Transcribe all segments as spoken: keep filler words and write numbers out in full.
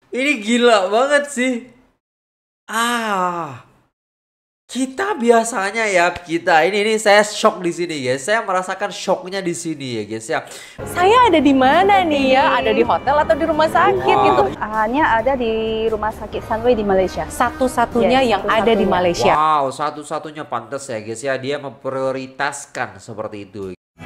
Ini gila banget sih. Ah, kita biasanya ya kita ini ini saya shock di sini guys. Saya merasakan shocknya di sini ya guys ya. Saya ada di mana nih ya? Ada di hotel atau di rumah sakit Wow. gitu? Hanya ada di rumah sakit Sunway di Malaysia. Satu-satunya Yes, yang ada di satu-satunya. Malaysia. Wow, satu-satunya pantas ya guys ya, dia memprioritaskan seperti itu.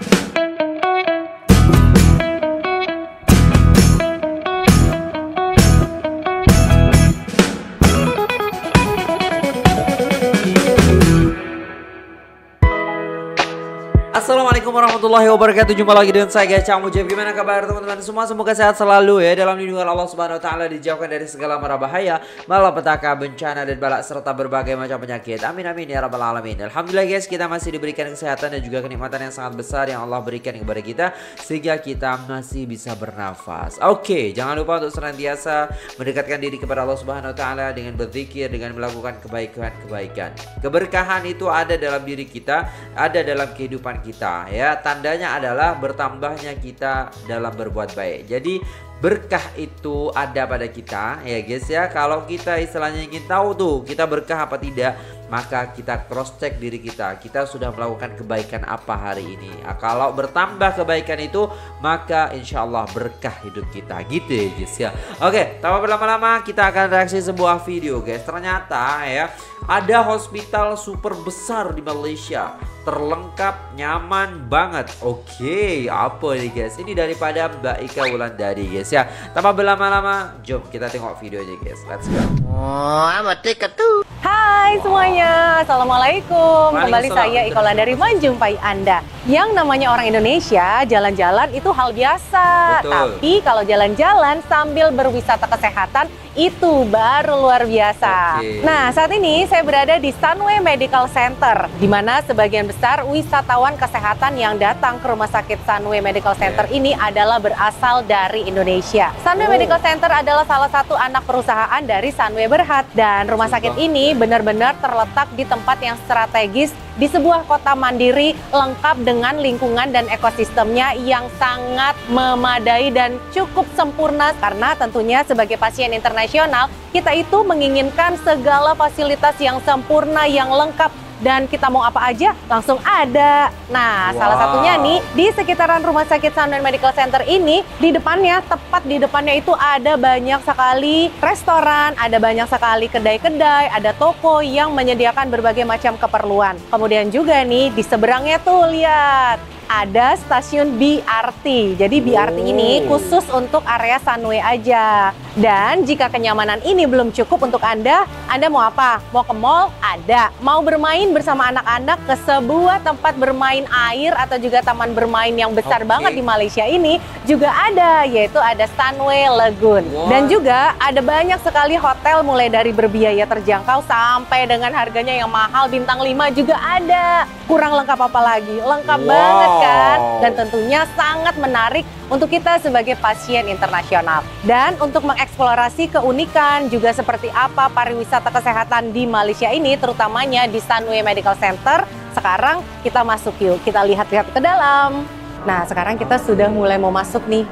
Assalamualaikum warahmatullahi wabarakatuh. Jumpa lagi dengan saya Gacha Mujib. Gimana kabar teman-teman semua? Semoga sehat selalu ya, dalam lindungan Allah Subhanahu wa taala, dijauhkan dari segala mara bahaya, malapetaka, bencana dan balak serta berbagai macam penyakit. Amin amin ya rabbal alamin. Alhamdulillah guys, kita masih diberikan kesehatan dan juga kenikmatan yang sangat besar yang Allah berikan kepada kita sehingga kita masih bisa bernafas. Oke, jangan lupa untuk senantiasa mendekatkan diri kepada Allah Subhanahu wa taala dengan berzikir, dengan melakukan kebaikan-kebaikan. Keberkahan itu ada dalam diri kita, ada dalam kehidupan kita ya. Tandanya adalah bertambahnya kita dalam berbuat baik. Jadi berkah itu ada pada kita ya guys ya. Kalau kita istilahnya ingin tahu tuh kita berkah apa tidak, maka kita cross check diri kita. Kita sudah melakukan kebaikan apa hari ini. Nah, kalau bertambah kebaikan itu, maka insya Allah berkah hidup kita gitu ya guys ya. Oke, tanpa berlama-lama kita akan reaksi sebuah video guys. Ternyata ya ada hospital super besar di Malaysia, terlengkap, nyaman banget. Oke, apa nih guys? Ini daripada Mbak Ika Wulandari guys ya. Tanpa berlama-lama, jom kita tengok videonya guys. Let's go. Oh, amat tiket tuh. Hai semuanya, Assalamualaikum. Kembali Waalaikumsalam. saya Ika Wulandari menjumpai Anda. Yang namanya orang Indonesia, jalan-jalan itu hal biasa. Betul. Tapi kalau jalan-jalan sambil berwisata kesehatan, itu baru luar biasa. Oke. Nah, saat ini saya berada di Sunway Medical Center, di mana sebagian besar wisatawan kesehatan yang datang ke rumah sakit Sunway Medical Center ini adalah berasal dari Indonesia. Sunway Oh. Medical Center adalah salah satu anak perusahaan dari Sunway Berhad, dan rumah sakit ini benar-benar terletak di tempat yang strategis di sebuah kota mandiri, lengkap dengan lingkungan dan ekosistemnya yang sangat memadai dan cukup sempurna, karena tentunya sebagai pasien internasional kita itu menginginkan segala fasilitas yang sempurna, yang lengkap, dan kita mau apa aja langsung ada. Nah, Wow. salah satunya nih di sekitaran rumah sakit Sunway Medical Center ini, di depannya, tepat di depannya itu ada banyak sekali restoran, ada banyak sekali kedai-kedai, ada toko yang menyediakan berbagai macam keperluan. Kemudian juga nih di seberangnya tuh lihat, ada stasiun B R T. Jadi B R T ini Oh. khusus untuk area Sunway aja. Dan jika kenyamanan ini belum cukup untuk Anda, Anda mau apa? Mau ke mall? Ada. Mau bermain bersama anak-anak ke sebuah tempat bermain air atau juga taman bermain yang besar Oke. banget di Malaysia ini juga ada, yaitu ada Sunway Lagoon. What? Dan juga ada banyak sekali hotel mulai dari berbiaya terjangkau sampai dengan harganya yang mahal, bintang lima juga ada. Kurang lengkap apa lagi? Lengkap Wow. banget kan? Dan tentunya sangat menarik untuk kita sebagai pasien internasional. Dan untuk mengeksplorasi keunikan juga seperti apa pariwisata kesehatan di Malaysia ini, terutamanya di Sunway Medical Center, sekarang kita masuk yuk, kita lihat-lihat ke dalam. Nah, sekarang kita sudah mulai mau masuk nih.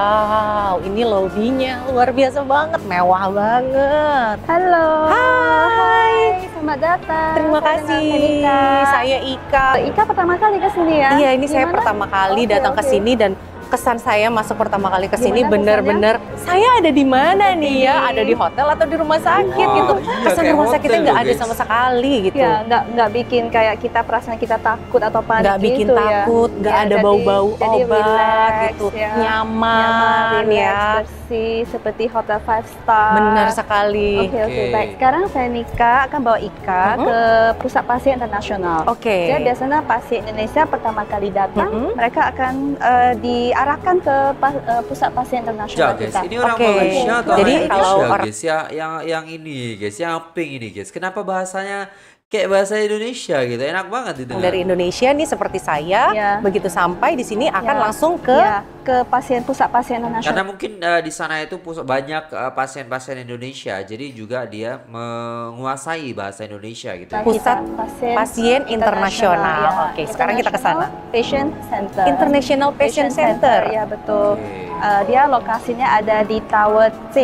Wow, ini lobbynya luar biasa banget, mewah banget. Halo. Hai. Selamat datang. Terima Saya kasih. dengan Ika. Saya Ika. Ika pertama kali ke sini ya? Iya, ini saya Gimana? pertama kali Oke, datang ke oke. sini, dan kesan saya masuk pertama kali ke sini Gimana bener-bener saya ada di mana nih ya? Ada di hotel atau di rumah sakit Wow, gitu. iya, Kesan kayak rumah sakitnya hotel nggak loh, ada guys. sama sekali gitu. Ya, nggak nggak bikin kayak kita perasaan kita takut atau panik Nggak bikin gitu ya. takut, nggak Ya, ada jadi- bau-bau jadi obat relax, gitu. ya. Nyaman, relax, ya. bersih seperti hotel five star. Benar sekali. Oke oke Oke. baik. Sekarang saya Nika akan bawa Ika Mhm. ke pusat pasien internasional. Oke. Jadi biasanya pasien Indonesia pertama kali datang, Mhm. mereka akan eh, diarahkan ke pa- eh, pusat pasien internasional Ya guys, kita. ini orang Oke. Malaysia atau Jadi orang kalau Indonesia orang- guys ya, yang yang ini guys, yang pink ini guys. Kenapa bahasanya kayak bahasa Indonesia gitu, enak banget itu. Dari Indonesia nih seperti saya, Ya. begitu sampai di sini akan Ya. langsung ke Ya, ke pasien pusat pasien Karena internasional. mungkin eh, di sana itu pus- banyak eh, pasien-pasien Indonesia, jadi juga dia menguasai bahasa Indonesia gitu. ya. Pusat pasien, Pasien Internasional. ya. Oke, sekarang kita ke sana. International Patient Center. International Patient Center. Ya betul. Oke. Eh, dia lokasinya ada di Tower C.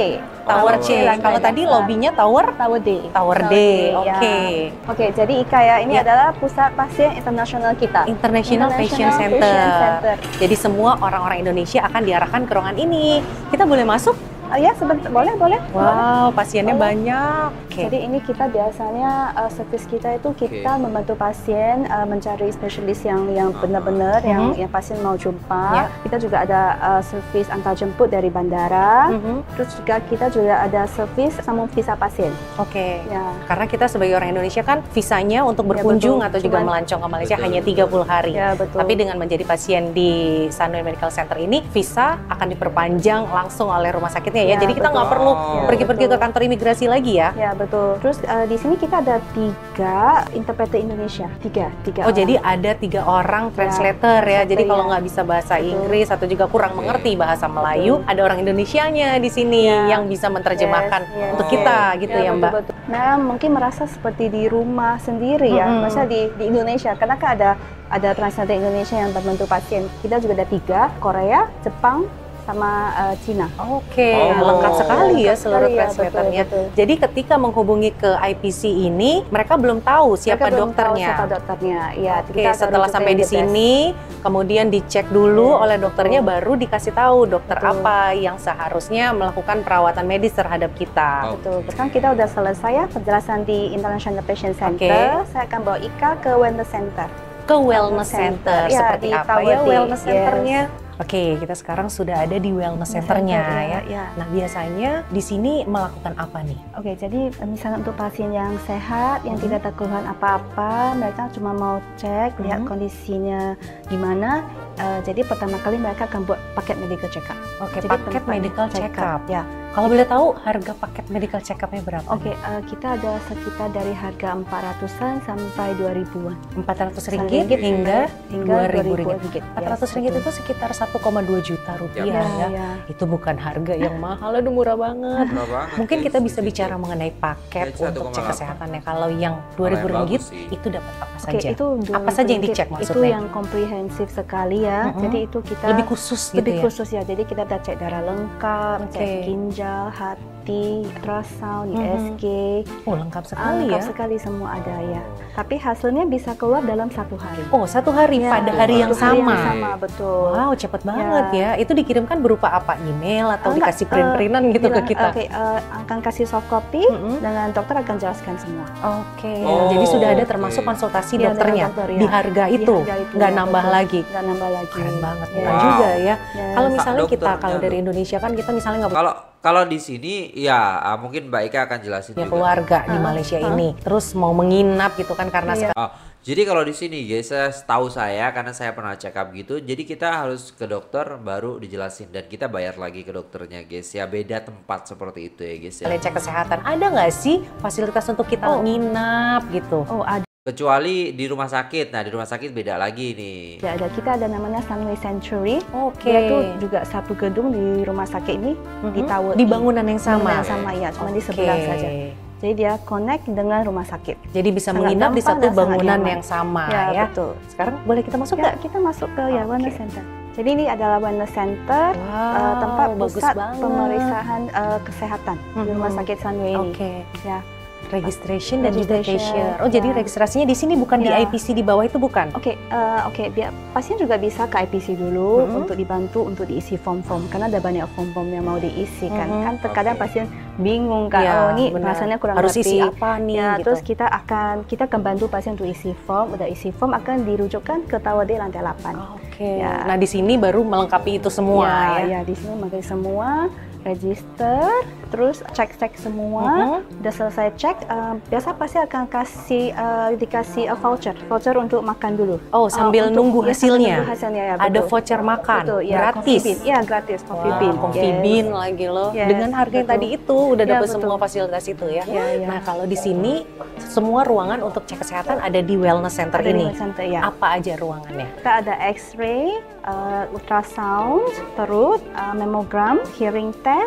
Tower Tower C. C. Kalau tadi lobbynya Tower Tower D. Tower D. Oke. Ya. Oke, jadi Ika ya, ini Ya. adalah pusat pasien internasional kita. International, Patient Center. Patient Center. Jadi semua orang-orang Indonesia akan diarahkan ke ruangan ini. Kita boleh masuk? Oh ya, sebentar, boleh, boleh. Wow, pasiennya Boleh. banyak. Oke. Jadi ini kita biasanya uh, servis kita itu kita Oke. membantu pasien uh, mencari spesialis yang yang benar-benar Mhm. yang yang pasien mau jumpa. Ya. Kita juga ada uh, servis antar jemput dari bandara. Mhm. Terus juga kita juga ada servis sambung visa pasien. Oke. Ya. Karena kita sebagai orang Indonesia kan visanya untuk Ya, berkunjung betul. atau juga Cuman- melancong ke Malaysia Betul. hanya tiga puluh hari. Ya, betul. Tapi dengan menjadi pasien di Sunway Medical Center ini, visa akan diperpanjang langsung oleh rumah sakitnya ya. Ya, Jadi kita nggak betul. perlu Ya, pergi-pergi ke betul. kantor imigrasi lagi ya. Ya, betul. Terus uh, di sini kita ada tiga interpreter Indonesia. Tiga, tiga Oh orang. jadi ada tiga orang translator ya. translator, Jadi kalau ya. nggak bisa bahasa Betul. Inggris atau juga kurang Oke. mengerti bahasa Melayu, ada orang Indonesianya di sini Ya. yang bisa menerjemahkan Yes, yes. untuk kita gitu ya, betul, Mbak. betul. Nah, mungkin merasa seperti di rumah sendiri ya. Mm-mm. Masa di, di Indonesia, karena kan ada ada translator Indonesia yang membantu pasien. Kita juga ada tiga, Korea, Jepang, sama uh, Cina. Oke, Oh. lengkap sekali ya Lengkap seluruh sekali ya, translatornya. betul, betul. Jadi ketika menghubungi ke I P C ini, mereka belum tahu siapa Mereka belum tahu dokternya. Siapa dokternya? Ya, Oke, kita akan setelah rujukan sampai yang di the best. sini, kemudian dicek dulu Yes, oleh dokternya, betul. baru dikasih tahu dokter Betul. apa yang seharusnya melakukan perawatan medis terhadap kita. Oh. Betul. Sekarang kita udah selesai ya penjelasan di International Patient Center. Oke. Saya akan bawa Ika ke Wellness Center. Ke wellness center, Ya, seperti di apa Tower ya D. wellness Yes. centernya? Oke, kita sekarang sudah ada di wellness centernya ya. ya. Nah, biasanya di sini melakukan apa nih? Oke, jadi eh, misalnya untuk pasien yang sehat, yang tidak ada keluhan apa-apa, mereka cuma mau cek, lihat Mhm. kondisinya gimana. eh, jadi pertama kali mereka akan buat paket medical check up. Oke, Jadi paket tempat medical check up. Ya. Kalau boleh tahu harga paket medical check up-nya berapa? Oke, eh, kita ada sekitar dari harga empat ratusan sampai dua ribuan. empat ratus ringgit Ringgit hingga hingga dua ribu dua ribu ringgit. ringgit. empat ratus ringgit itu sekitar satu koma dua juta rupiah Ya. ya. ya. Itu bukan harga yang mahal, aduh murah banget. Murah banget, Mungkin guys. kita bisa bicara mengenai paket Ya, untuk cek satu koma delapan. kesehatannya. Kalau yang dua ribu yang ringgit bagus sih. itu dapat apa Oke, saja? itu dua Apa saja yang ringgit. dicek Itu maksudnya? yang komprehensif sekali ya. Mm-mm. Jadi itu kita Lebih khusus gitu lebih ya? khusus ya. Jadi kita udah cek darah lengkap, Oke. cek ginjal, hati, ultrasound, Mhm. I S G. Oh, lengkap Ah, sekali lengkap ya. sekali semua ada ya. Tapi hasilnya bisa keluar dalam satu hari. Oh, satu hari Ya, pada hari yang satu hari sama. yang sama, betul. Wow, cepet banget ya. Itu dikirimkan berupa apa? Email atau Enggak, dikasih eh, print-printan gitu bilang, ke kita? Oke, eh, akan kasih soft copy Mm-mm. dengan dokter akan jelaskan semua. Oke, Oh, jadi sudah ada oke. termasuk konsultasi Iya, dokternya dengan dokter, ya. di harga Di itu, harga itu, nggak ya, nambah betul. lagi. Nggak nambah lagi. Keren banget, Ya. murah Wow. juga ya. Yes. Kalau Pak misalnya kita dokternya kalau dari tuh. Indonesia kan kita misalnya nggak Kalau kalau di sini ya ah, mungkin Mbak Ika akan jelasin punya juga. keluarga di Ah, Malaysia ah. ini, terus mau menginap gitu kan karena Iya. sekarang Oh, jadi kalau di sini guys, saya tahu saya karena saya pernah check up gitu. Jadi kita harus ke dokter baru dijelasin dan kita bayar lagi ke dokternya guys. Ya beda tempat seperti itu ya guys ya. kalian cek kesehatan, ada nggak sih fasilitas untuk kita Oh. nginap gitu? Oh, ada. Kecuali di rumah sakit. Nah, di rumah sakit beda lagi nih. Ya, ada kita ada namanya Sunway Sanctuary. Oke. Dia itu juga satu gedung di rumah sakit ini di Mhm. Tower Di E. bangunan yang sama. Bangunan yang sama ya, cuma di sebelah Oke. saja. Jadi dia connect dengan rumah sakit. Jadi bisa Sangat menginap di gampang satu dan sangat bangunan nyaman. yang sama Ya, ya. betul. Sekarang boleh kita masuk Ya, nggak? kita masuk ke ya Oke. wellness center. Jadi ini adalah wellness center, Wow, eh, tempat bagus pusat banget. pemeriksaan eh, kesehatan di rumah Mhm. sakit Sunway ini. Oke. Ya. Registration dan juga Registration, cashier. Oh, jadi ya. registrasinya di sini bukan di Ya. I P C di bawah itu bukan? Oke, eh, oke, biar pasien juga bisa ke I P C dulu Mhm. untuk dibantu untuk diisi form-form karena ada banyak form-form yang mau diisi kan. Mhm. Kan terkadang Oke. pasien bingung kan, Iya, oh ini benar. rasanya kurang Harus ngerti. isi apa nih Ya, gitu. terus kita akan kita akan bantu pasien untuk isi form, udah isi form akan dirujukkan ke Tower D lantai delapan. Oke. Ya. Nah, di sini baru melengkapi itu semua ya. ya, di sini mengisi semua, register, terus cek-cek semua. Mhm. Udah selesai cek, eh, biasa pasti akan kasih eh, dikasih eh, voucher, voucher untuk makan dulu. Oh, sambil Eh, untuk- nunggu ya, sambil hasilnya. nunggu hasilnya ya, Ada betul. voucher makan Betul, ya, gratis. Coffee bean. Ya, gratis coffee Wah, bean. coffee Yes. bean lagi loh. Yes, Dengan harga yang betul. tadi itu udah Ya, dapat betul. semua fasilitas itu ya. Ya, ya. Nah, kalau di sini semua ruangan untuk cek kesehatan ada di wellness center Ada di ini. wellness center, ya. Apa aja ruangannya? Kita ada X-ray, eh, ultrasound, perut, eh, mammogram, hearing test,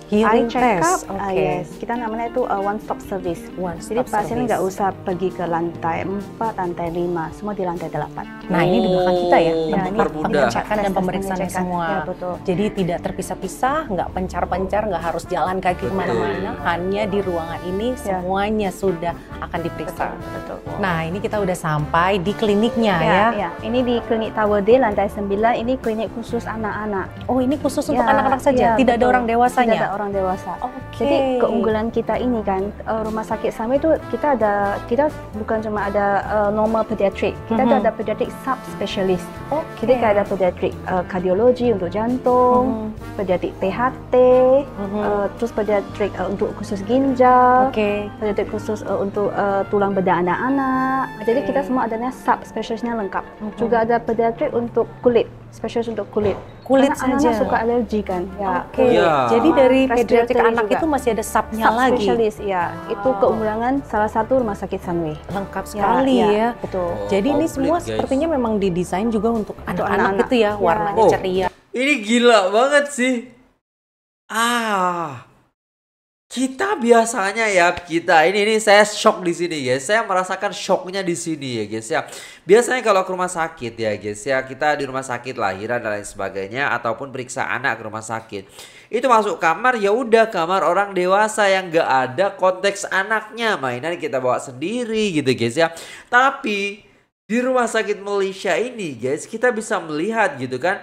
Hearing eye check up, test, oke. ah, yes, kita namanya itu uh, one stop service. One Jadi stop pasien service. nggak usah pergi ke lantai empat, lantai lima, semua di lantai delapan. Nah ini di belakang kita ya, Ya, tempat ini mempermudah. pengecekan dan tes-tes pemeriksaan pengecekan. semua. Ya, betul. Jadi tidak terpisah-pisah, nggak pencar-pencar, nggak harus jalan kaki Betul. kemana-mana. Hanya di ruangan ini Ya. semuanya sudah akan diperiksa. Betul. Nah ini kita udah sampai di kliniknya Ya, ya. ya. Ini di klinik Tower D lantai sembilan, ini klinik khusus anak-anak. Oh ini khusus untuk Ya, anak-anak saja, ya, tidak ada betul. orang dewasanya. Tidak ada orang dewasa. Oke. Jadi keunggulan kita ini kan, uh, rumah sakit Sunway itu kita ada, kita bukan cuma ada uh, normal pediatrik, kita Mhm. ada, ada pediatrik subspecialist. Oke. Jadi kayak ada pediatrik uh, kardiologi untuk jantung, Mhm. pediatrik T H T, Mhm. uh, terus pediatrik uh, untuk khusus ginjal, Oke. pediatrik khusus uh, untuk uh, tulang bedah anak-anak. Jadi Oke. kita semua adanya subspecialistnya lengkap. Mhm. Juga ada pediatrik untuk kulit, spesialis untuk kulit. Kulit Karena saja. anak-anak suka alergi kan. Ya. Oke. Iya. Jadi dari pediatrik Respiratory anak juga. itu masih ada subnya lagi. Subspesialis, ya. Itu Wow. keunggulan salah satu rumah sakit Sunway. Lengkap sekali Ya, ya. ya, betul. Oh, Jadi ini komplit, semua guys. sepertinya memang didesain juga untuk anak-anak anak-anak. gitu ya, Ya. warnanya Oh. ceria. Ini gila banget sih. Ah. Kita biasanya ya, kita ini ini saya shock di sini guys. Saya merasakan shocknya di sini ya guys ya. Biasanya kalau ke rumah sakit ya guys ya, kita di rumah sakit lahiran dan lain sebagainya ataupun periksa anak ke rumah sakit. Itu masuk kamar ya udah kamar orang dewasa yang nggak ada konteks anaknya, mainan kita bawa sendiri gitu guys ya. Tapi di rumah sakit Malaysia ini guys, kita bisa melihat gitu kan.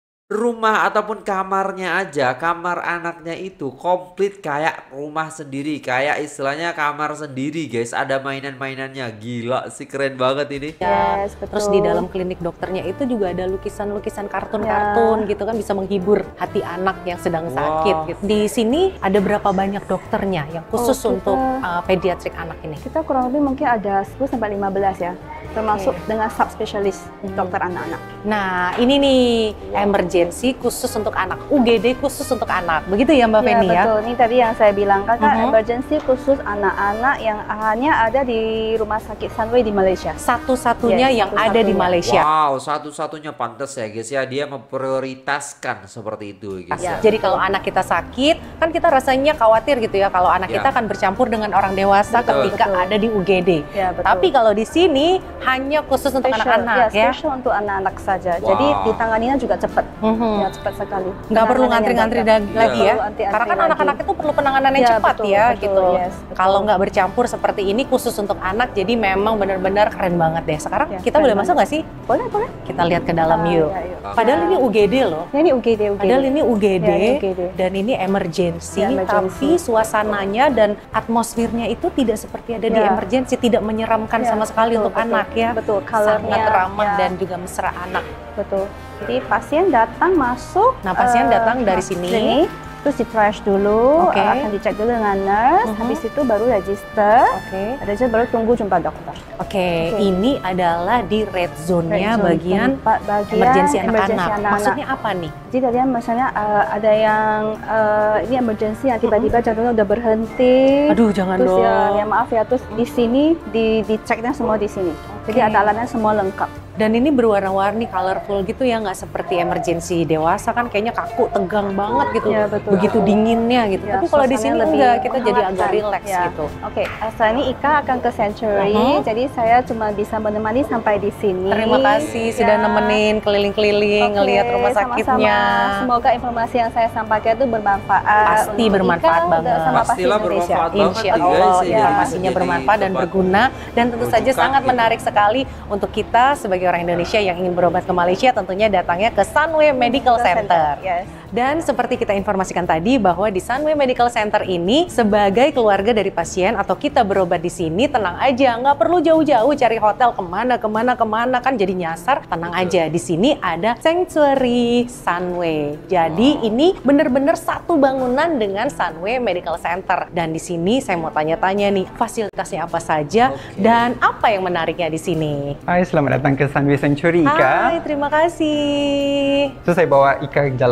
Rumah ataupun kamarnya aja, kamar anaknya itu komplit kayak rumah sendiri, kayak istilahnya kamar sendiri guys, ada mainan-mainannya. Gila sih, keren banget ini. Yes, betul. Terus di dalam klinik dokternya itu juga ada lukisan-lukisan kartun-kartun Ya. gitu kan, bisa menghibur hati anak yang sedang Wah. sakit gitu. Di sini ada berapa banyak dokternya yang khusus Oh, kita- untuk uh, pediatrik anak ini? Kita kurang lebih mungkin ada sepuluh sampai lima belas ya. Termasuk Oke. dengan subspesialis Hmm. dokter anak-anak. Nah, ini nih emergency khusus untuk anak, U G D khusus untuk anak. Begitu ya Mbak Ya, Feni ya? betul. Ini tadi yang saya bilang kan, kan Mhm. emergency khusus anak-anak yang hanya ada di rumah sakit Sunway di Malaysia. Satu-satunya Yes, yang ada di satu-satunya. Malaysia. Wow, satu-satunya pantas ya guys ya, dia memprioritaskan seperti itu guys ya. Jadi kalau anak kita sakit, kan kita rasanya khawatir gitu ya kalau anak Ya. kita akan bercampur dengan orang dewasa Betul. ketika Betul. ada di U G D. Ya, betul. Tapi kalau di sini hanya khusus untuk Special, anak-anak ya, ya. special untuk anak-anak saja. Wow. Jadi ditanganinya juga cepat. Mhm. Ya, cepat sekali. Nggak perlu Penanganannya ngantri-ngantri gampang. da- lagi ya. Perlu antri-antri Karena kan lagi. anak-anak itu perlu penanganan yang Ya, cepat betul, ya betul, gitu. yes, betul. Kalau nggak bercampur seperti ini khusus untuk anak, jadi memang benar-benar keren banget deh. Sekarang Ya, kita keren boleh masuk banget. nggak sih? Boleh, boleh. Kita lihat ke dalam Ah, yuk. ya, yuk. Padahal ini U G D loh. Ya, ini U G D, U G D. Padahal ini U G D, Ya, ini U G D. dan ini emergency, Ya, emergency. tapi suasananya dan atmosfernya itu tidak seperti ada di Ya. emergency, tidak menyeramkan Ya, sama sekali betul, untuk betul. anak ya. Betul, Sangat colornya, ramah ya. dan juga mesra anak. Betul. Jadi pasien datang masuk. Nah, pasien eh, datang dari masuk sini. klinik, terus di triage dulu, Oke. eh, akan dicek dulu dengan nurse, Mhm. habis itu baru register, Oke. register baru tunggu jumpa dokter. Oke, Oke. ini adalah di red zone-nya Red zone, bagian tempat bagian emergency emergency anak-anak. anak-anak. Maksudnya apa nih? Jadi tadi misalnya eh, ada yang eh, ini emergency yang tiba-tiba jantungnya udah berhenti. Aduh, jangan Terus dong. ya, ya maaf ya, terus di sini di diceknya semua di sini. Jadi Oke. ada alatnya semua lengkap. Dan ini berwarna-warni, colorful gitu ya, nggak seperti emergency dewasa kan kayaknya kaku, tegang banget gitu. Ya, betul. Begitu dinginnya gitu. Ya, Tapi kalau di sini suasananya lebih enggak, kita jadi agak menghangatkan. relax Ya. gitu. Oke, eh, setelah ini Ika akan ke Sanctuary, Uh-huh. jadi saya cuma bisa menemani sampai di sini. Terima kasih sudah Ya. nemenin keliling-keliling, Oke, ngelihat rumah sama-sama. sakitnya. Semoga informasi yang saya sampaikan itu bermanfaat. Pasti untuk bermanfaat Ika banget. sama pasien Pastilah Indonesia. bermanfaat banget Insya nih, guys, Allah ini. informasinya Jadi bermanfaat dan tempat berguna, dan tentu saja rujukan sangat gitu. menarik sekali untuk kita sebagai orang Indonesia yang ingin berobat ke Malaysia, tentunya datangnya ke Sunway Medical Center. Yes. Dan seperti kita informasikan tadi bahwa di Sunway Medical Center ini sebagai keluarga dari pasien atau kita berobat di sini, tenang aja, nggak perlu jauh-jauh cari hotel kemana kemana kemana kan jadi nyasar. Tenang aja, di sini ada Sanctuary Sunway. Jadi ini benar-benar satu bangunan dengan Sunway Medical Center. Dan di sini saya mau tanya-tanya nih, fasilitasnya apa saja Oke. dan apa yang menariknya di sini? Hai, selamat datang ke Sunway Sanctuary, Ika. Hai, terima kasih. So, saya bawa Ika jalan-jalan dulu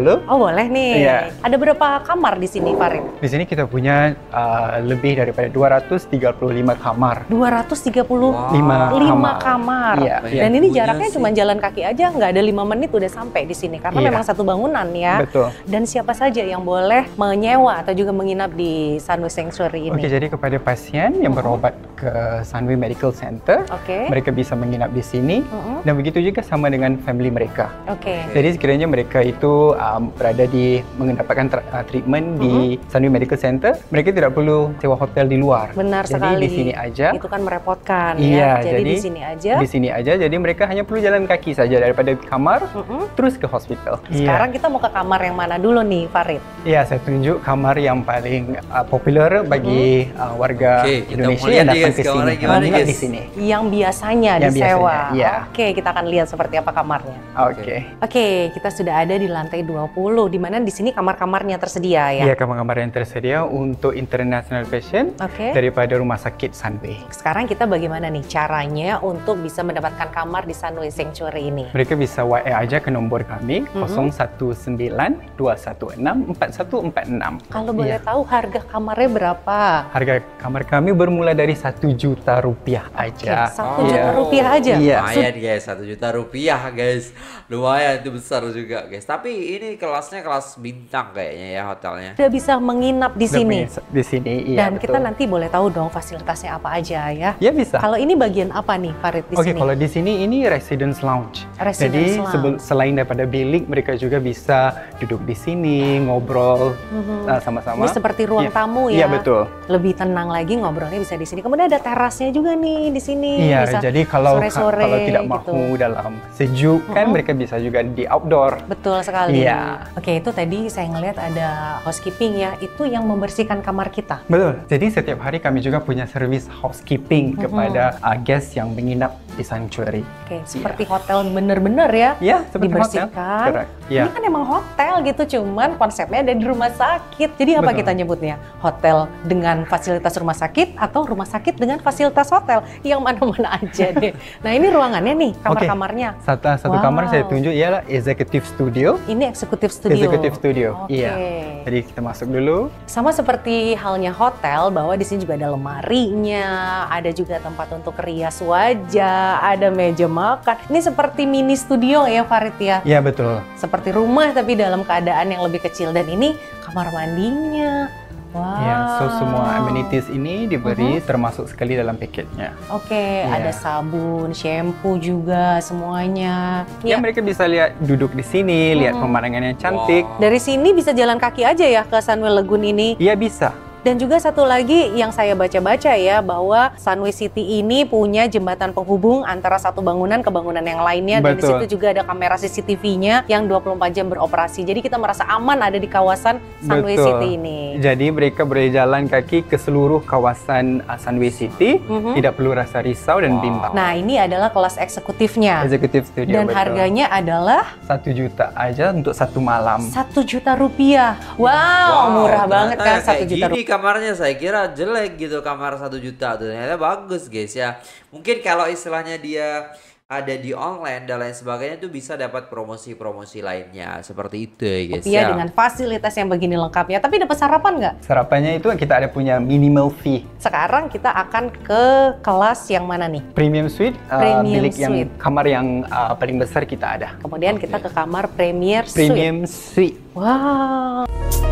dulu. Oh boleh nih. Iya. Ada berapa kamar di sini, Farid? Di sini kita punya uh, lebih daripada dua ratus tiga puluh lima kamar. dua ratus tiga puluh Lima lima kamar. kamar. Iya, Dan iya. ini Punya jaraknya sih. cuma jalan kaki aja, nggak ada lima menit udah sampai di sini. Karena Iya. memang satu bangunan ya. Betul. Dan siapa saja yang boleh menyewa atau juga menginap di Sunway Sanctuary ini? Oke, jadi kepada pasien yang berobat ke Sunway Medical Center, Oke. mereka bisa menginap di sini. Mm-mm. Dan begitu juga sama dengan family mereka. Oke. Jadi sekiranya mereka itu um, berada di mendapatkan tra- uh, treatment di Sunway Medical Center, mereka tidak perlu sewa hotel di luar. Benar jadi sekali. di sini aja. Itu kan merepotkan Iya, ya. Jadi, jadi di sini aja. Di sini aja. Jadi mereka hanya perlu jalan kaki saja daripada kamar Mm-mm. terus ke hospital. Sekarang kita mau ke kamar yang mana dulu nih, Farid? Iya, saya tunjuk kamar yang paling uh, popular bagi uh, warga Oke, kita Indonesia mau yang lihat nih, datang guys, ke sini. kamarnya gimana, Menginap guys? di sini. Yang biasanya Yang disewa. biasanya, iya. Oke, kita akan lihat seperti apa kamarnya. Oke. Oke, kita sudah ada di lantai dua puluh, di mana di sini kamar-kamarnya tersedia ya. Iya, kamar-kamar yang tersedia untuk international patient Oke. daripada rumah sakit Sunway. Sekarang kita bagaimana nih caranya untuk bisa mendapatkan kamar di Sunway Sanctuary ini? Mereka bisa W A aja ke nombor kami Mhm. nol satu sembilan dua satu enam empat satu empat enam. Kalau boleh Iya. tahu harga kamarnya berapa? Harga kamar kami bermula dari satu juta rupiah Oke, aja. satu Oh. juta rupiah aja. Iya. Lumayan guys, satu juta rupiah guys. Lumayan, itu besar juga guys. Tapi ini kelasnya kelas bintang kayaknya ya hotelnya. Sudah bisa menginap di sini. Di sini, iya. Dan kita betul. nanti boleh tahu dong fasilitasnya apa aja ya. Ya bisa. Kalau ini bagian apa nih, Farid, di Oke, sini? kalau di sini ini residence lounge. Residence Jadi lounge. sebel- selain daripada bilik, mereka juga bisa duduk di sini, ngobrol Mhm. uh, sama-sama. Ini seperti ruang Iya. tamu ya. Iya, betul. Lebih tenang lagi ngobrolnya bisa di sini. Kemudian ada terasnya juga nih di sini. Iya, Bisa jadi kalau sore-sore kalau tidak gitu. mau dalam sejuk kan Mhm. mereka bisa juga di outdoor. Betul sekali. Iya. Oke, itu tadi saya ngelihat ada housekeeping ya. Itu yang membersihkan kamar kita. Betul. Jadi setiap hari kami juga punya servis housekeeping Mhm. kepada uh, guest yang menginap di sanctuary. Oke, seperti hotel bener-bener ya. Iya, seperti Dibersihkan. hotel. Correct. Iya. Ini kan emang hotel gitu, cuman konsepnya ada di rumah sakit. Jadi apa Betul. kita nyebutnya? Hotel dengan fasilitas rumah sakit atau rumah sakit dengan fasilitas hotel? Yang mana-mana aja deh. Nah, ini ruangannya nih, kamar-kamarnya. Satu, satu Wow. kamar saya tunjuk ialah executive studio. Ini eksekutif studio. Executive studio. Oke. Iya. Jadi kita masuk dulu. Sama seperti halnya hotel, bahwa di sini juga ada lemarinya, ada juga tempat untuk rias wajah, ada meja makan. Ini seperti mini studio ya, Farid ya. Iya, betul. Seperti rumah tapi dalam keadaan yang lebih kecil. Dan ini kamar mandinya. Wow. Ya, so semua amenities ini diberi Mhm. termasuk sekali dalam paketnya. Oke, Iya. ada sabun, shampoo juga semuanya. Ya, Ya, mereka bisa lihat duduk di sini, lihat Mhm. pemandangan yang cantik. Wow. dari sini bisa jalan kaki aja ya ke Sunway Lagoon ini. Iya, bisa. Dan juga satu lagi yang saya baca-baca ya, bahwa Sunway City ini punya jembatan penghubung antara satu bangunan ke bangunan yang lainnya. Dan di Betul. situ juga ada kamera C C T V-nya yang dua puluh empat jam beroperasi. Jadi kita merasa aman ada di kawasan Sunway Betul. City ini. Jadi mereka boleh jalan kaki ke seluruh kawasan uh, Sunway City, Mhm. tidak perlu rasa risau dan Wow. bimbang. Nah, ini adalah kelas eksekutifnya. Executive studio, Dan betul. harganya adalah satu juta aja untuk satu malam. satu juta rupiah. Wow, Wow, murah banget ternyata kan kayak satu juta gini rupiah. kamarnya, saya kira jelek gitu kamar satu juta tuh. Ternyata bagus guys ya. Mungkin kalau istilahnya dia ada di online dan lain sebagainya tuh bisa dapat promosi-promosi lainnya seperti itu ya guys Rupiah ya. dengan fasilitas yang begini lengkapnya. Tapi dapat sarapan nggak? Sarapannya itu kita ada punya minimal fee. Sekarang kita akan ke kelas yang mana nih? Premium suite, uh, Premium bilik yang suite. kamar yang uh, paling besar kita ada. Kemudian kita ke kamar Premier Suite. Premium suite. Wow.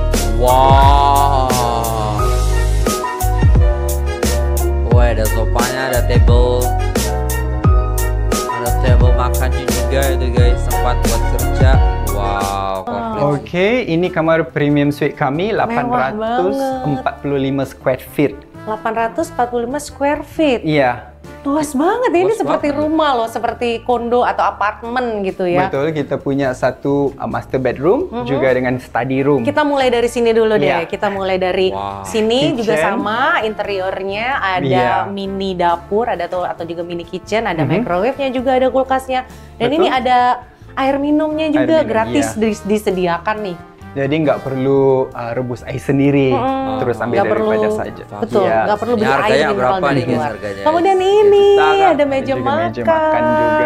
Wow. Wah, ada sofanya, ada table, ada table makannya juga itu guys, tempat buat kerja. Wow, komplit. Oke, ini kamar premium suite kami delapan ratus empat puluh lima square feet. delapan ratus empat puluh lima square feet. Iya, Luas banget ya, ini Luas seperti banget. rumah loh, seperti kondo atau apartemen gitu ya. betul. Kita punya satu uh, master bedroom Mhm. juga dengan study room. Kita mulai dari sini dulu deh. Iya. Kita mulai dari Wow. sini juga Kitchen. sama interiornya, ada Iya. mini dapur, ada tuh atau juga mini kitchen, ada Mhm. microwave-nya juga, ada kulkasnya. Dan Betul. ini ada air minumnya juga minum, gratis iya. dis- disediakan nih. Jadi nggak perlu uh, rebus air sendiri, Mm-mm. terus ambil Nggak daripada perlu. saja. Betul, Iya. nggak perlu Ini beli air harganya mineral berapa dari nih, guys, luar. harganya? Kemudian Kita ini kan ada meja juga makan. meja makan juga.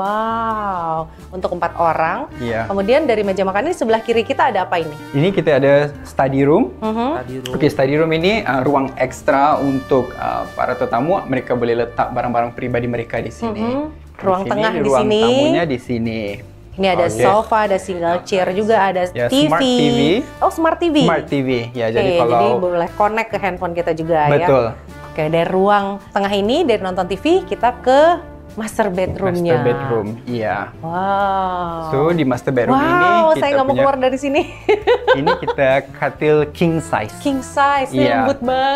Wow, untuk empat orang. Iya. Kemudian dari meja makan ini sebelah kiri kita ada apa ini? Ini kita ada study room. Mhm. Tadi room. Oke, study room ini uh, ruang ekstra untuk uh, para tetamu. Mereka boleh letak barang-barang pribadi mereka di sini. Mhm. Ruang Di tengah di ruang sini. tamunya di sini. Ini ada Oke. sofa, ada single chair juga, ada Ya, T V. smart T V. Oh, smart T V. Smart T V. Ya, Oke, jadi kalau jadi boleh connect ke handphone kita juga ya. betul. Oke, dari ruang tengah ini, dari nonton T V, kita ke master bedroomnya. Master bedroom. Iya. Wow. So di master bedroom wow, ini kita saya nggak mau punya keluar dari sini. ini kita katil king size. King size, ini Iya. lembut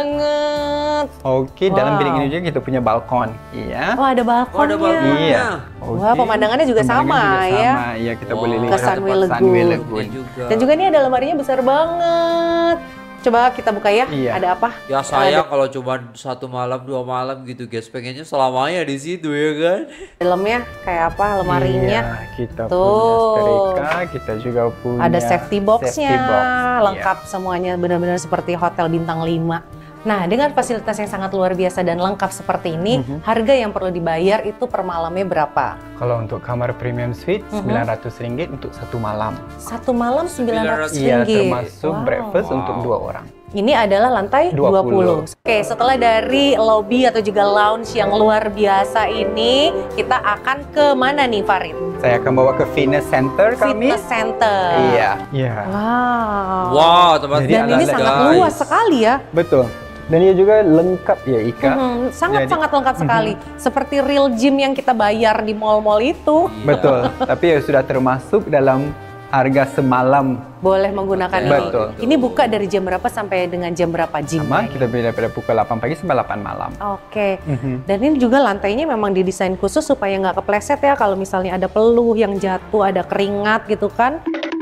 banget. Oke, dalam Wow. bilik ini juga kita punya balkon. Iya. Oh, ada Oh, balkonnya. ada balkonnya. Iya. Wah, pemandangannya juga sama, juga ya. Sama, iya kita Wow. boleh Ke lihat Sunway tempat Lagoon. Sunway Ini Lagoon. juga. Dan juga ini ada lemarinya besar banget. Coba kita buka ya. Iya. Ada apa? Ya sayang kalau cuma satu malam dua malam gitu guys, pengennya selamanya di situ ya kan. Dalamnya kayak apa? Lemarinya. Iya, kita Tuh. punya stereka, kita juga punya Ada safety box-nya, safety box. lengkap semuanya benar-benar seperti hotel bintang lima. Nah, dengan fasilitas yang sangat luar biasa dan lengkap seperti ini, Mhm. harga yang perlu dibayar itu per malamnya berapa? Iya. Kalau untuk kamar premium suite Mhm. sembilan ratus ringgit untuk satu malam. Satu malam sembilan ratus Iya, ringgit. termasuk Wow. breakfast Wow. untuk dua orang. Ini adalah lantai dua dua puluh. puluh. Oke, setelah dari lobby atau juga lounge yang luar biasa ini, kita akan ke mana nih, Farid? Saya akan bawa ke fitness center kami. Fitness center. Iya. Iya. Wow. Wow, tempat Jadi Dan ini ala-ala sangat guys. luas sekali ya. Betul. Dan dia juga lengkap ya, Ika. Mhm, Sangat-sangat Jadi- lengkap sekali. Seperti real gym yang kita bayar di mall-mall itu. Iya. Betul. Tapi ya sudah termasuk dalam harga semalam. Boleh menggunakan ini. Betul. Ini buka dari jam berapa sampai dengan jam berapa gym? Sama kita beli daripada pukul delapan pagi sampai delapan malam. Oke. Mhm. Dan ini juga lantainya memang didesain khusus supaya nggak kepleset ya kalau misalnya ada peluh yang jatuh, ada keringat gitu kan.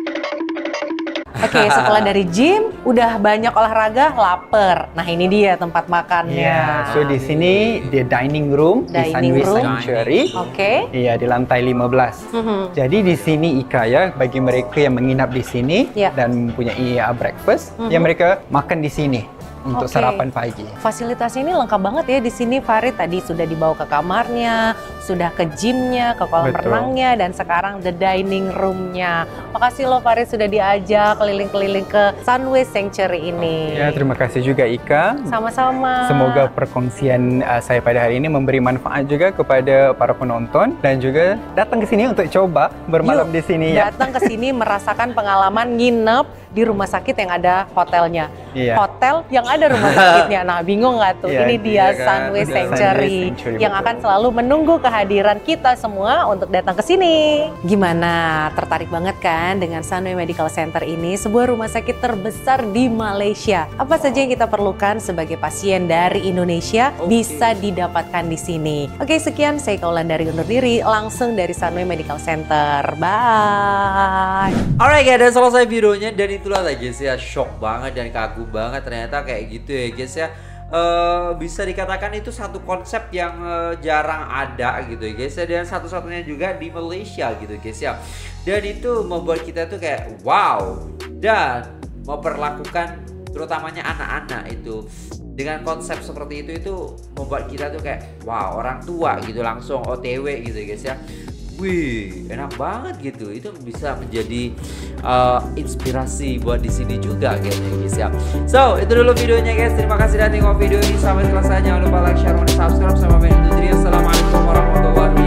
Oke, setelah dari gym, udah banyak olahraga, lapar. Nah, ini dia tempat makannya. Iya. So di sini dia dining room di Dining Sunway room. Sanctuary. Oke. Iya, di lantai lima belas. Mhm. Jadi di sini Ika ya, bagi mereka yang menginap di sini Ya. dan mempunyai uh, breakfast, Mhm. ya mereka makan di sini untuk Oke. sarapan pagi. Fasilitasnya ini lengkap banget ya di sini, Farid. Tadi sudah dibawa ke kamarnya, sudah ke gymnya, ke kolam Betul. renangnya, dan sekarang the dining roomnya. Makasih loh Farid sudah diajak keliling-keliling ke Sunway Sanctuary ini. Ya, terima kasih juga Ika. Sama-sama. Semoga perkongsian uh, saya pada hari ini memberi manfaat juga kepada para penonton dan juga datang ke sini untuk coba bermalam Yuk, di sini ya. datang ke sini merasakan pengalaman nginep di rumah sakit yang ada hotelnya. Iya. Hotel yang ada rumah sakitnya. Nah, bingung nggak tuh? Iya, Ini dia iya kan, Sunway benar. Sanctuary Sunway Sanctuary, yang betul. akan selalu menunggu kehadiran kita semua untuk datang ke sini. Gimana? Tertarik banget kan dengan Sunway Medical Center ini? Sebuah rumah sakit terbesar di Malaysia. Apa saja yang kita perlukan sebagai pasien dari Indonesia Oke. bisa didapatkan di sini. Oke, sekian saya Kaulan dari undur diri langsung dari Sunway Medical Center. Bye. Alright guys, udah selesai videonya dan itulah lah guys ya, shock banget dan kagum banget ternyata kayak gitu ya guys ya. Eh, bisa dikatakan itu satu konsep yang eh, jarang ada gitu ya guys ya, dan satu-satunya juga di Malaysia gitu guys ya. Dan itu membuat kita tuh kayak wow, dan memperlakukan terutamanya anak-anak itu dengan konsep seperti itu itu membuat kita tuh kayak wow, orang tua gitu langsung O T W gitu ya guys ya. Wih, enak banget gitu. Itu bisa menjadi uh, inspirasi buat di sini juga kayaknya guys ya. So, itu dulu videonya guys. Terima kasih sudah tengok video ini sampai selesai. Jangan lupa like, share, dan subscribe sama main itu. Assalamualaikum warahmatullahi